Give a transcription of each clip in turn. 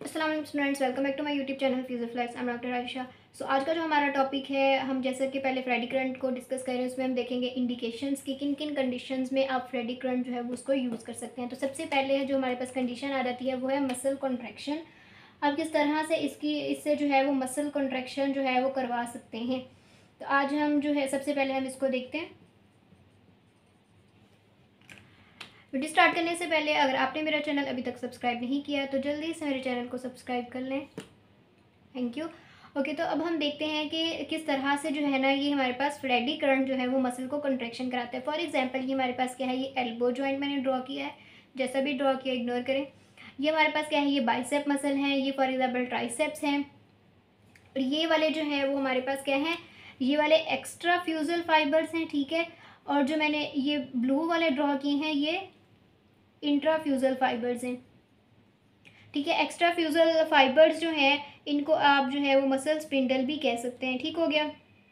अस्सलाम वालेकुम students, welcome back to my YouTube channel Physiflex. I am doctor Ayesha. So आज का जो हमारा टॉपिक है, हम जैसे कि पहले फ्रेडी करंट को डिस्कस कर रहे हैं, उसमें हम देखेंगे इंडिकेशंस की किन किन कंडीशंस में आप फ्रेडी करंट जो है वो उसको यूज़ कर सकते हैं। तो सबसे पहले जो हमारे पास कंडीशन आ जाती है वो है मसल कॉन्ट्रैक्शन। आप किस तरह से इससे जो है वो मसल कॉन्ट्रैक्शन जो है वो करवा सकते हैं। तो आज हम जो है सबसे पहले हम इसको देखते हैं। वीडियो स्टार्ट करने से पहले अगर आपने मेरा चैनल अभी तक सब्सक्राइब नहीं किया तो जल्दी से मेरे चैनल को सब्सक्राइब कर लें। Thank you. ओके, तो अब हम देखते हैं कि किस तरह से जो है ना ये हमारे पास फ्रेडी करंट जो है वो मसल को कंट्रैक्शन कराता है। फॉर एग्जांपल ये हमारे पास क्या है, ये एल्बो जॉइंट मैंने ड्रॉ किया है, जैसा भी ड्रॉ किया इग्नोर करें। ये हमारे पास क्या है, ये बाइसेप मसल है, ये फॉर एग्जाम्पल ट्राइसेप्स हैं। और ये वाले जो है वो हमारे पास क्या है, ये वाले एक्स्ट्रा फ्यूजल फाइबर्स हैं, ठीक है। और जो मैंने ये ब्लू वाले ड्रॉ किए हैं ये इंट्राफ्यूजल फाइबर्स हैं, ठीक है। एक्स्ट्रा फ्यूजल फाइबर्स जो हैं इनको आप जो है वो मसल स्पिंडल भी कह सकते हैं, ठीक हो गया।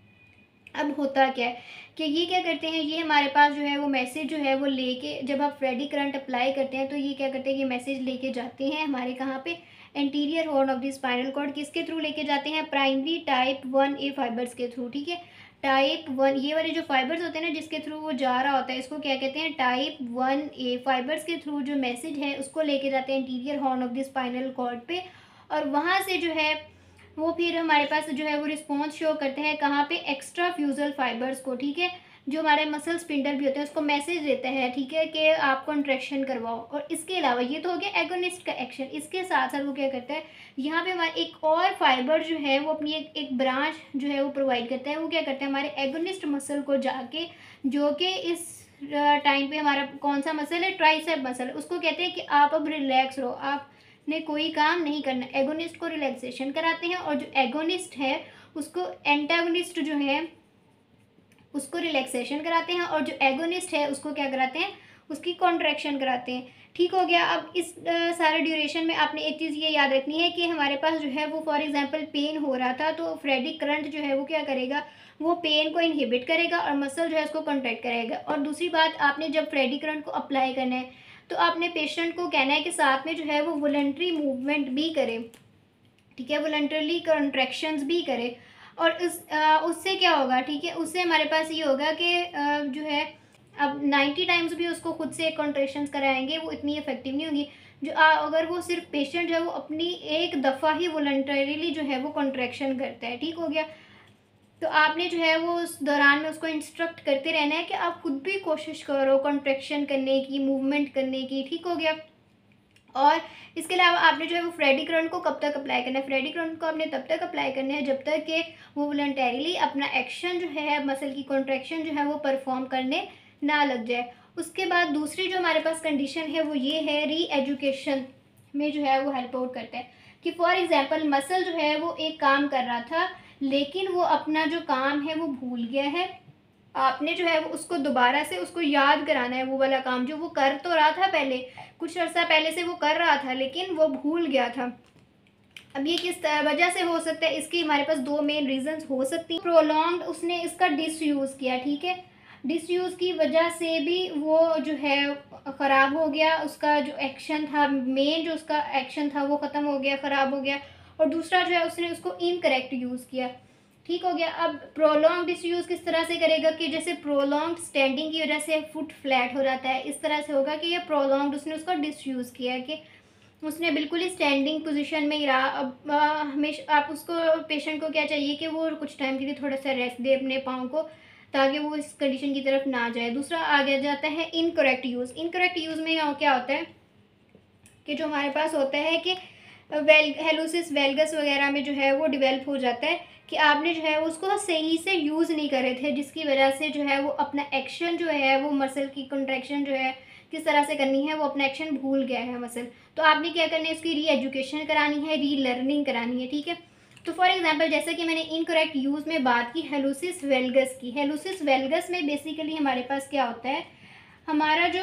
अब होता क्या है कि ये क्या करते हैं, ये हमारे पास जो है वो मैसेज जो है वो लेके, जब आप फ्रेडी करंट अप्लाई करते हैं तो ये क्या करते हैं, ये मैसेज लेके जाते हैं हमारे कहाँ पे, anterior horn of the spinal cord. किसके थ्रू लेके जाते हैं, प्राइमरी टाइप 1A फाइबर्स के थ्रू, ठीक है। टाइप 1 ये वाले जो फाइबर्स होते हैं ना जिसके थ्रू वो जा रहा होता है, इसको क्या कहते हैं, टाइप 1A फाइबर्स के थ्रू जो मैसेज है उसको लेके जाते हैं interior horn of the spinal cord पे। और वहाँ से जो है वो फिर हमारे पास जो है वो रिस्पॉन्स शो करते हैं कहाँ पे, एक्स्ट्रा फ्यूजल फाइबर्स को, ठीक है। जो हमारे मसल स्पिंडल भी होते हैं उसको मैसेज देता है, ठीक है, कि आप कॉन्ट्रैक्शन करवाओ। और इसके अलावा ये तो हो गया एगोनिस्ट का एक्शन, इसके साथ साथ वो क्या करता है, यहाँ पे हमारे एक और फाइबर जो है वो अपनी एक ब्रांच जो है वो प्रोवाइड करता है। वो क्या करता है, हमारे एगोनिस्ट मसल को जाके, जो कि इस टाइम पे हमारा कौन सा मसल है, ट्राइसेप मसल, उसको कहते हैं कि आप अब रिलैक्स रहो, आप ने कोई काम नहीं करना। एगोनिस्ट को रिलैक्सेशन कराते हैं और जो एगोनिस्ट है उसको एंटागोनिस्ट जो है उसको रिलैक्सेशन कराते हैं, और जो एगोनिस्ट है उसको क्या कराते हैं, उसकी कॉन्ट्रैक्शन कराते हैं, ठीक हो गया। अब इस सारे ड्यूरेशन में आपने एक चीज़ ये याद रखनी है कि हमारे पास जो है वो फॉर एग्जांपल पेन हो रहा था, तो फ्रेडी करंट जो है वो क्या करेगा, वो पेन को इनहिबिट करेगा और मसल जो है उसको कॉन्ट्रैक्ट करेगा। और दूसरी बात, आपने जब फ्रेडी करंट को अप्लाई करना है तो आपने पेशेंट को कहना है कि साथ में जो है वो वॉलंटरी मूवमेंट भी करे, ठीक है, वॉलंटरली कॉन्ट्रैक्शंस भी करे। और उससे क्या होगा, ठीक है, उससे हमारे पास ये होगा कि जो है अब 90 टाइम्स भी उसको खुद से कॉन्ट्रैक्शंस कराएंगे वो इतनी इफेक्टिव नहीं होगी। जो अगर वो सिर्फ पेशेंट जो है वो अपनी एक दफ़ा ही वॉलंटरीली जो है वो कॉन्ट्रैक्शन करता है, ठीक हो गया। तो आपने जो है वो उस दौरान में उसको इंस्ट्रक्ट करते रहना है कि आप खुद भी कोशिश करो कॉन्ट्रैक्शन करने की, मूवमेंट करने की, ठीक हो गया। और इसके अलावा आपने जो है वो फ्रेडी करंट को कब तक अप्लाई करना है, फ्रेडी करंट को आपने तब तक अप्लाई करना है जब तक कि वो वॉलंटरीली अपना एक्शन जो है, मसल की कॉन्ट्रैक्शन जो है वो परफॉर्म करने ना लग जाए। उसके बाद दूसरी जो हमारे पास कंडीशन है वो ये है, री एजुकेशन में जो है वो हेल्प आउट करता है। कि फॉर एग्जांपल मसल जो है वो एक काम कर रहा था लेकिन वो अपना जो काम है वो भूल गया है, आपने जो है वो उसको दोबारा से उसको याद कराना है वो वाला काम जो वो कर तो रहा था पहले, कुछ अर्सा पहले से वो कर रहा था लेकिन वो भूल गया था। अब ये किस वजह से हो सकता है, इसकी हमारे पास दो मेन रीजंस हो सकती हैं। प्रोलॉन्ग्ड उसने इसका डिसयूज़ किया, ठीक है, डिसयूज़ की वजह से भी वो जो है ख़राब हो गया, उसका जो एक्शन था, मेन जो उसका एक्शन था वो ख़त्म हो गया, ख़राब हो गया। और दूसरा जो है उसने उसको इनकरेक्ट यूज़ किया, ठीक हो गया। अब प्रोलॉन्ग डिसयूज़ किस तरह से करेगा कि जैसे प्रोलॉन्ग स्टैंडिंग की वजह से फुट फ्लैट हो जाता है, इस तरह से होगा कि ये प्रोलॉन्ग उसने उसका डिसयूज़ किया है कि उसने बिल्कुल ही स्टैंडिंग पोजीशन में ही रहा। अब हमेशा आप उसको, पेशेंट को क्या चाहिए कि वो कुछ टाइम के लिए थोड़ा सा रेस्ट दे अपने पाँव को, ताकि वो इस कंडीशन की तरफ ना जाए। दूसरा आगे जाता है इनकरेक्ट यूज़। इनकरेक्ट यूज़ में क्या होता है कि जो हमारे पास होता है कि हेलुसिस वेलगस वगैरह में जो है वो डिवेल्प हो जाता है कि आपने जो है उसको सही से यूज़ नहीं करे थे, जिसकी वजह से जो है वो अपना एक्शन जो है वो मसल की कॉन्ट्रैक्शन जो है किस तरह से करनी है वो अपना एक्शन भूल गया है मसल। तो आपने क्या करना है, उसकी री एजुकेशन करानी है, री लर्निंग करानी है, ठीक है। तो फॉर एग्जांपल जैसे कि मैंने इनकरेक्ट यूज़ में बात की हेलुसिस वेलगस की, हेलुसिस वेलगस में बेसिकली हमारे पास क्या होता है, हमारा जो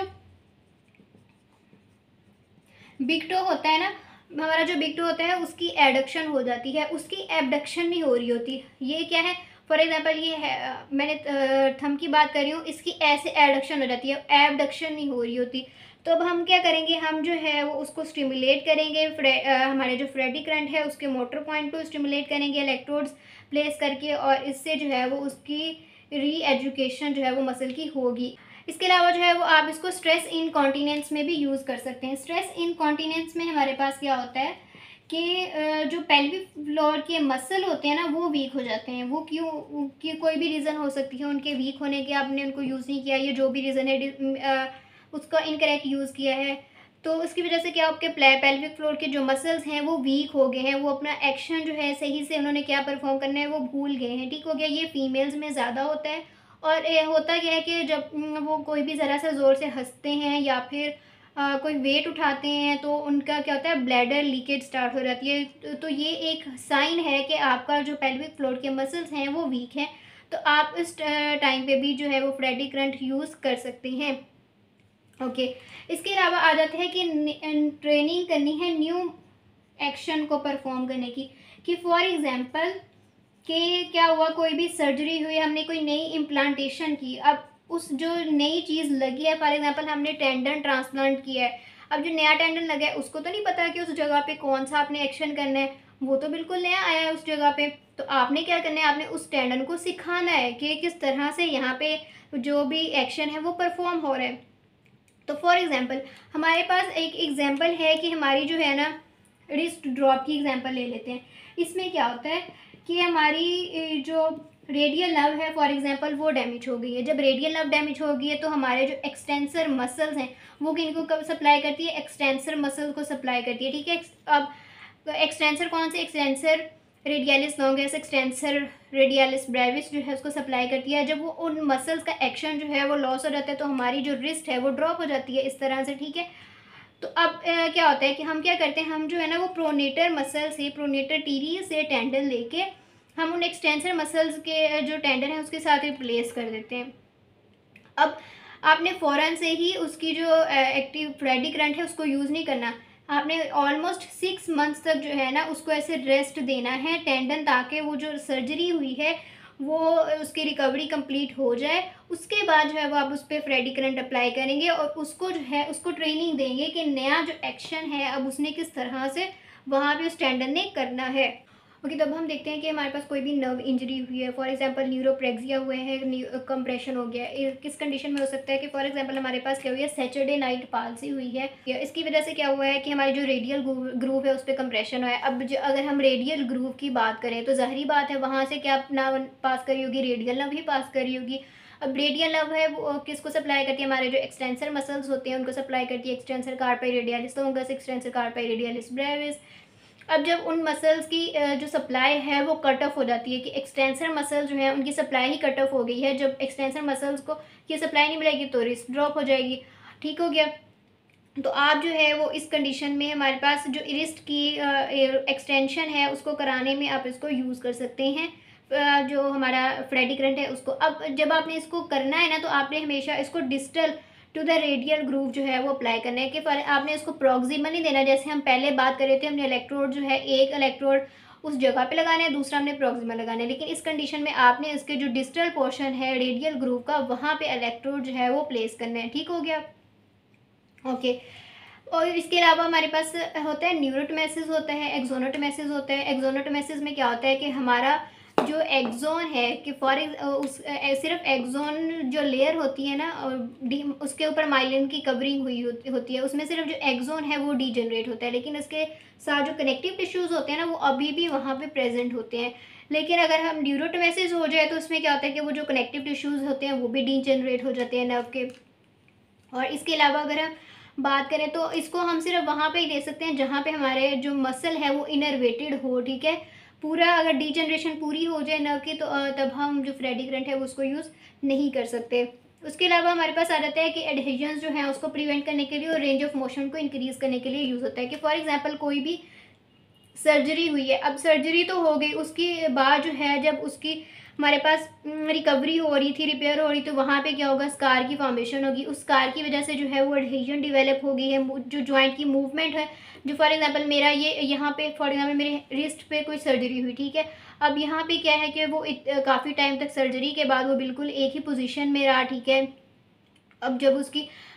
बिग टो होता है ना, हमारा जो बिग टो होता है उसकी एडक्शन हो जाती है, उसकी एबडक्शन नहीं हो रही होती। ये क्या है, फॉर एग्जांपल ये है, मैंने थंब की बात कर रही हूँ, इसकी ऐसे एडक्शन हो जाती है, एबडक्शन नहीं हो रही होती। तो अब हम क्या करेंगे, हम जो है वो उसको स्टिमुलेट करेंगे, हमारे जो फ्रेडी करंट है उसके मोटर पॉइंट को स्टिमुलेट करेंगे इलेक्ट्रोड्स प्लेस करके, और इससे जो है वो उसकी री एजुकेशन जो है वो मसल की होगी। इसके अलावा जो है वो आप इसको स्ट्रेस इनकॉन्टीनेंस में भी यूज़ कर सकते हैं। स्ट्रेस इनकॉन्टीनेंस में हमारे पास क्या होता है कि जो पेल्विक फ्लोर के मसल होते हैं ना वो वीक हो जाते हैं। वो क्यों, कि कोई भी रीज़न हो सकती है उनके वीक होने के, आपने उनको यूज़ नहीं किया, ये जो भी रीज़न है उसका इनकरेक्ट यूज़ किया है, तो उसकी वजह से क्या आपके पेल्विक फ्लोर के जो मसल्स हैं वो वीक हो गए हैं, वो अपना एक्शन जो है सही से उन्होंने क्या परफॉर्म करना है वो भूल गए हैं। ठीक हो गया, ये फीमेल्स में ज़्यादा होता है। और होता क्या है कि जब वो कोई भी ज़रा सा ज़ोर से हंसते हैं या फिर कोई वेट उठाते हैं तो उनका क्या होता है, ब्लैडर लीकेज स्टार्ट हो जाती है। तो ये एक साइन है कि आपका जो पेल्विक फ्लोर के मसल्स हैं वो वीक हैं। तो आप इस टाइम पे भी जो है वो फ्रेडी करंट यूज़ कर सकते हैं। ओके, इसके अलावा आ जाते हैं कि ट्रेनिंग करनी है न्यू एक्शन को परफॉर्म करने की, कि फॉर एग्जांपल कि क्या हुआ, कोई भी सर्जरी हुई, हमने कोई नई इम्प्लांटेशन की, अब उस जो नई चीज़ लगी है, फॉर एग्जांपल हमने टेंडन ट्रांसप्लांट किया है, अब जो नया टेंडन लगा है उसको तो नहीं पता कि उस जगह पे कौन सा आपने एक्शन करना है, वो तो बिल्कुल नया आया है उस जगह पे। तो आपने क्या करना है, आपने उस टेंडन को सिखाना है कि किस तरह से यहाँ पे जो भी एक्शन है वो परफॉर्म हो रहा है। तो फॉर एग्जांपल हमारे पास एक एग्जांपल है कि हमारी जो है ना रिस्ट ड्रॉप की एग्जांपल ले लेते हैं। इसमें क्या होता है कि हमारी जो रेडियल नर्व है फॉर एग्जांपल वो डैमेज हो गई है। जब रेडियल नर्व डैमेज हो गई है तो हमारे जो एक्सटेंसर मसल्स हैं वो किनको कब सप्लाई करती है, एक्सटेंसर मसल को सप्लाई करती है। ठीक है, अब एक्सटेंसर कौन से, extensor radialis longus, extensor radialis brevis जो है उसको सप्लाई करती है। जब वो उन मसल्स का एक्शन जो है वो लॉस हो जाता है तो हमारी जो रिस्ट है वो ड्रॉप हो जाती है इस तरह से। ठीक है, तो अब क्या होता है कि हम क्या करते हैं, हम जो है ना वो प्रोनेटर मसल से, प्रोनेटर टीरी से टेंडन लेके हम उन एक्सटेंसर मसल्स के जो टेंडन है उसके साथ रिप्लेस कर देते हैं। अब आपने फ़ौरन से ही उसकी जो एक्टिव फ्रेडी करंट है उसको यूज़ नहीं करना, आपने ऑलमोस्ट 6 मंथ्स तक जो है ना उसको ऐसे रेस्ट देना है टेंडन, ताकि वो जो सर्जरी हुई है वो उसकी रिकवरी कंप्लीट हो जाए। उसके बाद जो है वो आप उस पर फ्रेडी करंट अप्लाई करेंगे और उसको जो है उसको ट्रेनिंग देंगे कि नया जो एक्शन है अब उसने किस तरह से वहाँ पे उस टेंडन ने करना है। ओके, तब हम देखते हैं कि हमारे पास कोई भी नर्व इंजरी हुई है, फॉर एग्जांपल न्यूरोप्रेक्सिया हुए हैं, कंप्रेशन हो गया है, किस कंडीशन में हो सकता है कि फॉर एग्जांपल हमारे पास क्या हुई है, सैटरडे नाइट पाल्सी हुई है, इसकी वजह से क्या हुआ है कि हमारी जो रेडियल ग्रूव है उस पर कंप्रेशन हुआ है। अब अगर हम रेडियल ग्रूव की बात करें तो ज़ाहिरी बात है वहाँ से क्या ना पास करी होगी, रेडियल नर्व ही पास करी होगी। अब रेडियल नर्व है वो किसको सप्लाई करती है, हमारे जो एक्सटेंसर मसल्स होते हैं उनको सप्लाई करती है, extensor carpi radialis longus, extensor carpi radialis brevis. अब जब उन मसल्स की जो सप्लाई है वो कट ऑफ हो जाती है, कि एक्सटेंसर मसल जो है उनकी सप्लाई ही कट ऑफ हो गई है, जब एक्सटेंसर मसल्स को ये सप्लाई नहीं मिलेगी तो रिस्ट ड्रॉप हो जाएगी। ठीक हो गया, तो आप जो है वो इस कंडीशन में हमारे पास जो रिस्ट की एक्सटेंशन है उसको कराने में आप इसको यूज़ कर सकते हैं, जो हमारा फ्रेडी करंट है उसको। अब जब आपने इसको करना है ना तो आपने हमेशा इसको distal to the radial groove जो है वो अप्लाई करना है, कि आपने इसको प्रॉक्सिमल नहीं देना। जैसे हम पहले बात कर रहे थे, हमने इलेक्ट्रोड जो है एक इलेक्ट्रोड उस जगह पे लगाना है, दूसरा हमने प्रॉक्सिमल लगाना है, लेकिन इस कंडीशन में आपने इसके जो डिस्टल पोर्शन है रेडियल ग्रूव का वहाँ पे इलेक्ट्रोड जो है वो प्लेस करना है। ठीक हो गया, ओके। और इसके अलावा हमारे पास होता है न्यूरोटोमेसिस होता है, एक्सोनोटोमेसिस होता है। एक्सोनोटोमेसिस में क्या होता है कि हमारा जो एक्सोन है कि सिर्फ एक्सोन जो लेयर होती है ना उसके ऊपर माइलिन की कवरिंग हुई होती है, उसमें सिर्फ जो एक्सोन है वो डीजनरेट होता है, लेकिन इसके साथ जो कनेक्टिव टिश्यूज़ होते हैं ना वो अभी भी वहाँ पे प्रेजेंट होते हैं। लेकिन अगर हम न्यूरोटोमेसिस हो जाए तो उसमें क्या होता है कि वो जो कनेक्टिव टिश्यूज़ होते हैं वो भी डीजनरेट हो जाते हैं नर्व के। और इसके अलावा अगर हम बात करें तो इसको हम सिर्फ वहाँ पे ही दे सकते हैं जहाँ पे हमारे जो मसल है वो इनर्वेटेड हो। ठीक है, पूरा अगर डीजनरेशन पूरी हो जाए नर्व की तो तब हम जो फ्रेडी करंट है वो उसको यूज़ नहीं कर सकते। उसके अलावा हमारे पास आ जाता है कि एडहेजन्स जो है उसको प्रिवेंट करने के लिए और रेंज ऑफ मोशन को इंक्रीज़ करने के लिए यूज़ होता है, कि फॉर एग्जांपल कोई भी सर्जरी हुई है, अब सर्जरी तो हो गई, उसके बाद जो है जब उसकी हमारे पास रिकवरी हो रही थी, रिपेयर हो रही, तो वहाँ पे क्या होगा, स्कार की फॉर्मेशन होगी। उस स्कार की वजह से जो है वो एडहेजन डेवलप हो गई है, जो जॉइंट की मूवमेंट है, जो फॉर एग्जांपल मेरा ये यहाँ पे फॉर एग्जांपल मेरे रिस्ट पे कोई सर्जरी हुई, ठीक है, अब यहाँ पे क्या है कि वो काफ़ी टाइम तक सर्जरी के बाद वो बिल्कुल एक ही पोजीशन में रहा। ठीक है, अब जब उसकी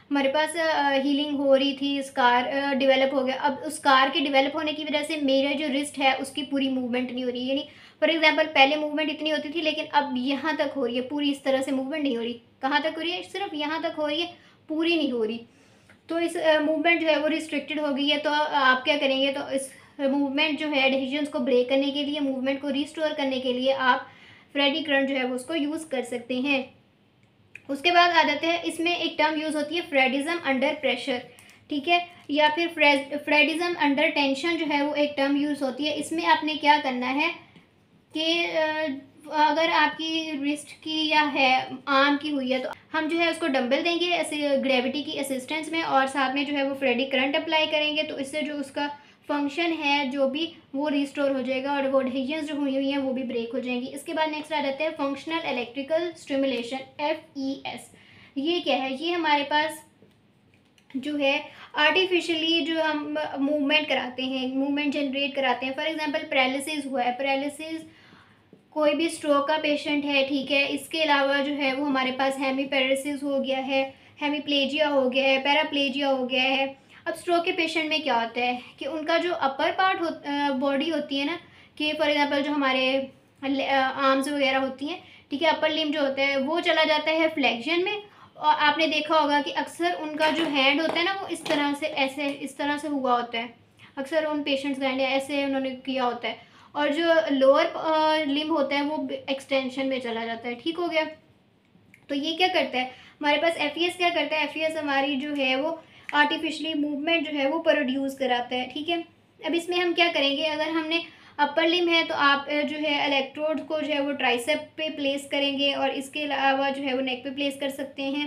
हमारे पास हीलिंग हो रही थी, स्कार डेवलप हो गया। अब उस स्कार के डेवलप होने की वजह से मेरा जो रिस्ट है उसकी पूरी मूवमेंट नहीं हो रही, यानी फॉर एग्जांपल पहले मूवमेंट इतनी होती थी, लेकिन अब यहाँ तक हो रही है, पूरी इस तरह से मूवमेंट नहीं हो रही। कहाँ तक हो रही है? सिर्फ यहाँ तक हो रही है, पूरी नहीं हो रही। तो इस मूवमेंट जो है वो रिस्ट्रिक्टेड हो गई है। तो आप क्या करेंगे, तो इस मूवमेंट जो है एडहेजन्स को ब्रेक करने के लिए, मूवमेंट को रिस्टोर करने के लिए आप फ्रेडी करंट जो है वो उसको यूज़ कर सकते हैं। उसके बाद आ जाते हैं, इसमें एक टर्म यूज़ होती है फ्रेडिज्म अंडर प्रेशर, ठीक है, या फिर फ्रेडिज्म अंडर टेंशन जो है वो एक टर्म यूज़ होती है। इसमें आपने क्या करना है कि अगर आपकी रिस्ट की या है आर्म की हुई है तो हम जो है उसको डंबल देंगे ऐसे ग्रेविटी की असिस्टेंस में, और साथ में जो है वो फ्रेडी करंट अप्लाई करेंगे, तो इससे जो उसका फंक्शन है जो भी वो रिस्टोर हो जाएगा और वो एडहेजन्स जो हुई हुई हैं वो भी ब्रेक हो जाएंगी। इसके बाद नेक्स्ट आ जाता है फंक्शनल इलेक्ट्रिकल स्टिमुलेशन, FES। ये क्या है? ये हमारे पास जो है आर्टिफिशियली जो हम मूवमेंट कराते हैं, मूवमेंट जनरेट कराते हैं। फॉर एग्जांपल पैरालिसिस हुआ है, पैरालिसिस कोई भी स्ट्रोक का पेशेंट है, ठीक है, इसके अलावा जो है वो हमारे पास हेमीपैरेसिस हो गया है, हेमीप्लेजिया हो गया है, पैराप्लेजिया हो गया है। अब स्ट्रोक के पेशेंट में क्या होता है कि उनका जो अपर पार्ट बॉडी होती है ना, कि फॉर एग्जांपल जो हमारे आर्म्स वगैरह होती हैं, ठीक है, अपर लिम्ब जो होता है वो चला जाता है फ्लेक्शन में। और आपने देखा होगा कि अक्सर उनका जो हैंड होता है ना वो इस तरह से, ऐसे इस तरह से हुआ होता है। अक्सर उन पेशेंट्स का हैंड ऐसे उन्होंने किया होता है, और जो लोअर लिम्ब होता है वो एक्सटेंशन में चला जाता है। ठीक हो गया? तो ये क्या करता है हमारे पास, FES क्या करता है? FES हमारी जो है वो आर्टिफिशियली मूवमेंट जो है वो प्रोड्यूस कराता है, ठीक है। अब इसमें हम क्या करेंगे, अगर हमने अपर लिम्ब है तो आप जो है इलेक्ट्रोड को जो है वो ट्राइसेप पे प्लेस करेंगे, और इसके अलावा जो है वो नेक पे प्लेस कर सकते हैं।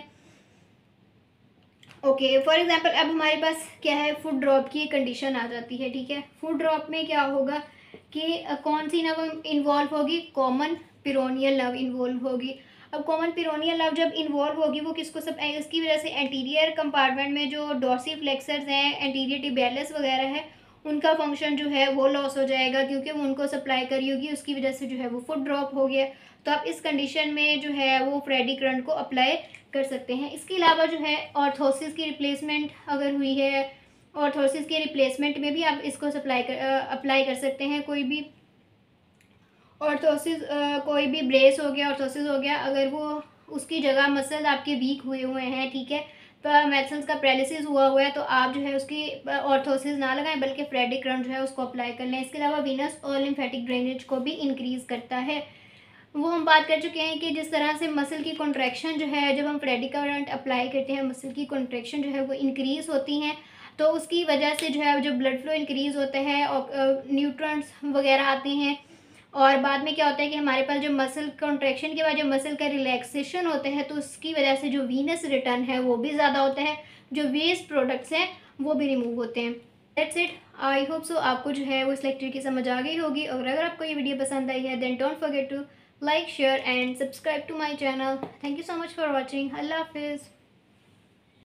ओके, फॉर एग्जांपल अब हमारे पास क्या है, फुट ड्रॉप की कंडीशन आ जाती है, ठीक है। फुट ड्रॉप में क्या होगा कि कौन सी नर्व इन्वॉल्व होगी? कॉमन पिरोनियल नर्व इन्वॉल्व होगी। अब कॉमन पिरोनियल नर्व जब इन्वॉल्व होगी वो किसको सब, इसकी वजह से एंटीरियर कंपार्टमेंट में जो डॉर्सिफ्लेक्सर्स हैं, एंटीरियर टिबियालिस वगैरह है, उनका फंक्शन जो है वो लॉस हो जाएगा, क्योंकि वो उनको सप्लाई करी होगी, उसकी वजह से जो है वो फुट ड्रॉप हो गया। तो आप इस कंडीशन में जो है वो फ्रेडी करंट को अप्लाई कर सकते हैं। इसके अलावा जो है ऑर्थोसिस की रिप्लेसमेंट अगर हुई है, ऑर्थोसिस के रिप्लेसमेंट में भी आप इसको अप्लाई कर सकते हैं। कोई भी ऑर्थोसिस, कोई भी ब्रेस हो गया, ऑर्थोसिस हो गया, अगर वो उसकी जगह मसल आपके वीक हुए हैं, ठीक है, तो मसल्स का पैरालिसिस हुआ है, तो आप जो है उसकी ऑर्थोसिस ना लगाएं, बल्कि फ्रेडी करंट जो है उसको अप्लाई कर लें। इसके अलावा वीनस और लिम्फेटिक ड्रेनेज को भी इंक्रीज़ करता है। वो हम बात कर चुके हैं कि जिस तरह से मसल की कॉन्ट्रैक्शन जो है, जब हम फ्रेडी करंट अप्लाई करते हैं, मसल की कॉन्ट्रैक्शन जो है वो इंक्रीज़ होती हैं, तो उसकी वजह से जो है जो ब्लड फ्लो इंक्रीज़ होता है और न्यूट्रॉन्स वगैरह आते हैं। और बाद में क्या होता है कि हमारे पास जो मसल कॉन्ट्रैक्शन के बाद जो मसल का रिलैक्सेशन होता है, तो उसकी वजह से जो वीनस रिटर्न है वो भी ज़्यादा होता है, जो वेस्ट प्रोडक्ट्स हैं वो भी रिमूव होते हैं। That's it. I hope so आपको जो है वो इस लेक्चर की समझ आ गई होगी, और अगर आपको ये वीडियो पसंद आई है then don't forget to like, share and subscribe to my channel. Thank you so much for watching. Allah Hafiz.